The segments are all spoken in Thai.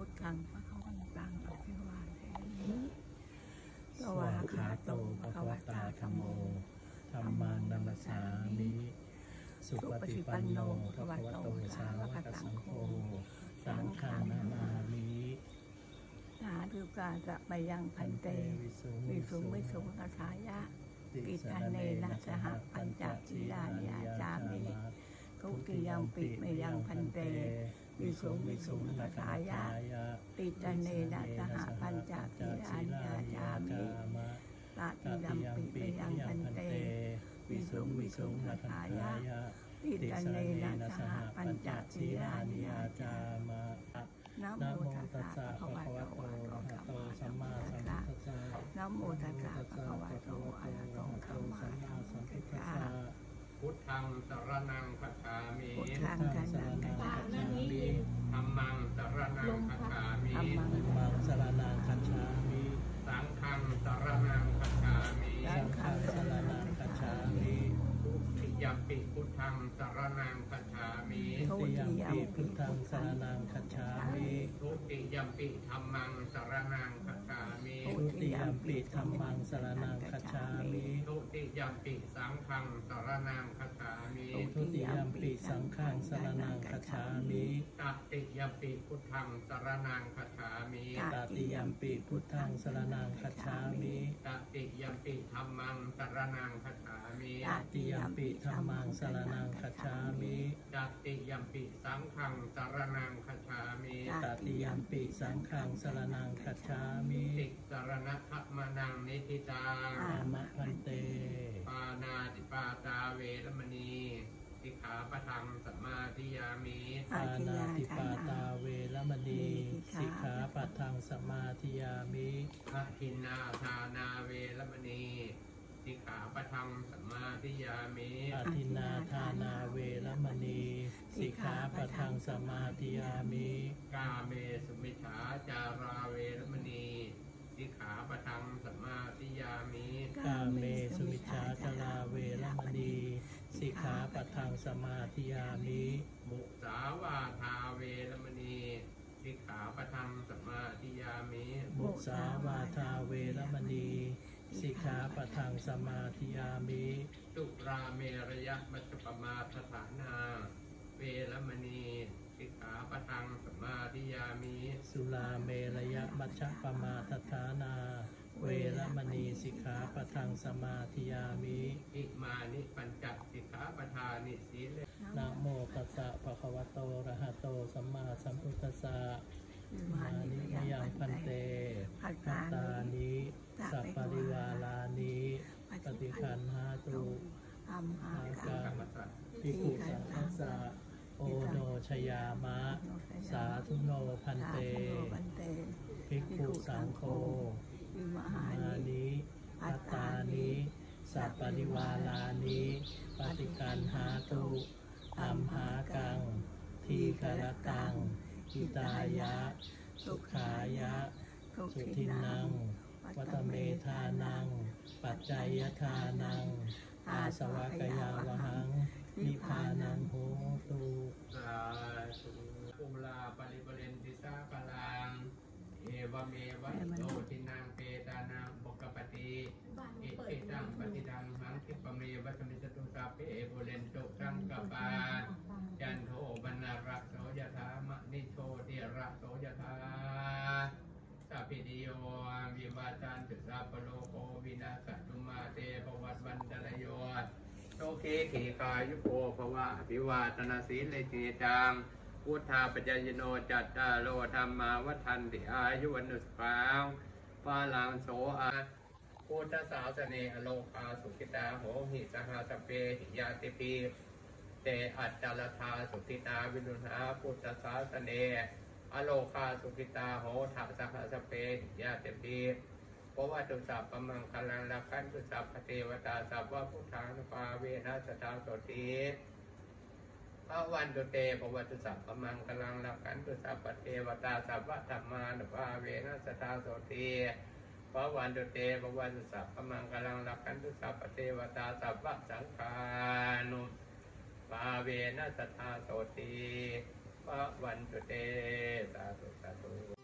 ทธังพระเขาวันตังอภิวาเทมิสวากขาโตภะคะวตาธัมโมธัมมังนัมสสามิสุปฏิปันโนภะคะวโตสาวกสังโฆสังฆานามามิสาธุการะมยังพันเตวิสุงวิสุงคาถายะกิตาเนนะสหปัญจศีลานิอาจามิทุติยมปิมยังพันเตวิสุงวิสุงคาถายะติตาเนนะสหปัญจศีลานิอาจามิตติยมปิมยังพันเตวิสุงวิสุงคาถายะติตาเนนะสหปัญจศีลานิอาจามะนะโมตัสสะภะคะวะโตอะระหะโตสัมมาสัมพุทธัสสะนะโมตัสสะภะคะวะโตอะระหะโตสัมมาสัมพุทธัสสะพุทธังสรณังคัจฉามิพุทธังสรณังคัจฉามิธัมมังสรณังคัจฉามิธัมมังสรณังคัจฉามิสังฆังสรณังคัจฉามิสังฆังสรณังคัจฉามิทุติยมปิพุทธังสรณังคัจฉามิทุติยมปิพุทธังสรณังคัจฉามิทุติยมปิธัมมังสรณังคัจฉามิทุติยมปิธัมมังสรณังคัจฉามิทุติยมปิสังฆังสรณังคัจฉามิทุติยมปิสังฆังสรณังคัจฉามิตติยมปิพุทธังสรณังคัจฉามิตติยมปิพุทธังสรณังคัจฉามิตติยมปิธัมมังสรณังคัจฉามิตติยมปิธัมมังสรณังคัจฉามิตติยมปิสังฆังสรณังคัจฉามิตติยมปิสังฆังสรณังคัจฉามิติสรณะธัมมนังนิธิตังอามะพันเตปานาติปาตาเวรมณีสิกขาปะทังสมาธิยามิปานาติปาตาเวรมณีสิกขาปะทังสมาธิยามิอะทินนาทานาเวรมณีสิกขาปะทังสมาธิยามิอะทินนาทานาเวรมณีสิกขาปะทังสมาธิยามิกาเมสุมิจฉาจาราเวรมณีสิกขาปะทังสมาธิยามิกาเมสุมิจฉาจาราเวรมณีสิกขาปะทังสมาธิยามิมุสาวาทาเวรมณีสิกขาปะทังสมาธิยามิมุสาวาทาเวรมณีสิกขาปะทังสมาธิยามิสุราเมรยะมัชฌปมาสถานาเวรมณีสิกขาปะทังสมาธิยามิสุราเมรยะมัชฌปมาทฐานาเวรมณีสิกขาปะทังสมาธิยามิอิมานิปัญจสิกขาปทานิสีเลนะโมตัสสะภะคะวะโตอะระหะโตสัมมาสัมพุทธัสสะมานิมยังพันเตภัตตานิสัพปริวาลานิปฏิคันหาตุอัมหากังภิกขุสังฆัสสะโอโนชยามะสาธุโนพันเตภิกขุสังโฆอิมานิภัตตานิสัพปริวาลานิปฏิคันหาตุอัมหากังทีฆรตังหิตายะสุขายะสุทินังวัตเมธานังปัจจัยทานังอาสวะกยาวหังนิพพานังโหตุสาธุปุลาปริปเรนติสาคลังเอวเมวะโตทินังเปตานังปกปติอิติตังปฏิดังหังคิปเมวัตมิจตุสาเปโบเรนตุสังกปาจันโทบรรณรักโสยถามะนิโชติระโสยถาสัพพิติโยวิวาจันตุสัพพโลโกวินาศตุมาเตภวัตวันตรโยโตเคขีกายุโกภวะภิวาตนาสีเลจิจังพุทธาปัจจยโนจัตตาโลธรรมาวัฏันติอายุวันุสปางปาลังโสอาพุทธศาสเนอโลกาสุขิตาโหหิสหสเปหิยาติปีเตอัจจารธาสุขิตาวิรุณาพุทธศาสเนอโลกาสุขิตาโหทัสหสเปหิยาติปีเพราะว่าตุสัพพมังคลังละขันตุสัพพเทวตาสัพพะพุทธานุภาเวนัสตาโสติพระวันตุเตภวตุสัพพมังคลังละขันตุสัพพเทวตาสัพพะธรรมานุภาเวนัสตาโสติพระวันตุเตภวตุสัพพมังคลังละขันตุสัพพเทวตาสัพพะสังฆานุภาเวนัสตาโสติพระวันตุเตสาธุสาธุ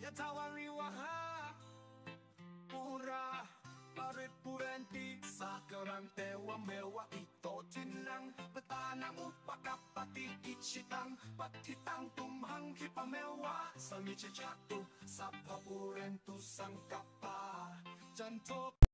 ยะทาวาริวหาปุราปาริปุเรนติสากรังเตวะเมวะอิโตทินังปตานังอุปกัปปติอิชิตังปัติตังตุมหังคิปะเมวะสมิจจตุสัพพะปุเรนตุสังกัปปาจันโท